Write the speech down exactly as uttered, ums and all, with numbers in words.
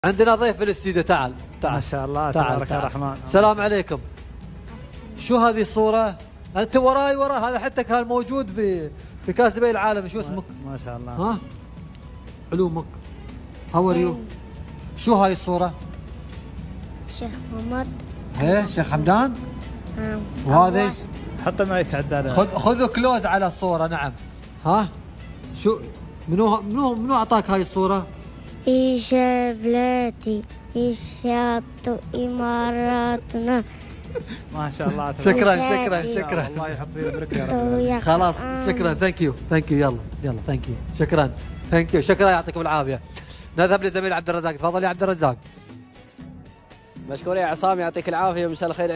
عندنا ضيف في الاستديو. تعال تعال ما شاء الله تعال تبارك تعال. الرحمن. السلام عليكم. شو هذه الصورة؟ أنت وراي ورا هذا حتى كان موجود في في كأس دبي العالمي. شو اسمك؟ ما شاء الله. ها؟ علومك؟ هاو ار يو؟ شو هاي الصورة؟ شيخ محمد. ايه شيخ حمدان؟ نعم. وهذه؟ حط معك عداد. خذ خذوا كلوز على الصورة. نعم. ها؟ شو منو منو منو أعطاك هاي الصورة؟ إيش بلادي إيشات إماراتنا. ما شاء الله. شكرا شكرا شكرا. الله يحط فيه البركة يا رب. خلاص شكرا. ثانك يو ثانك يو. يلا يلا ثانك يو. شكرا ثانك يو. شكرا يعطيكم العافية. نذهب لزميل عبد الرزاق. تفضل يا عبد الرزاق. مشكور يا عصام، يعطيك العافية. مساء الخير.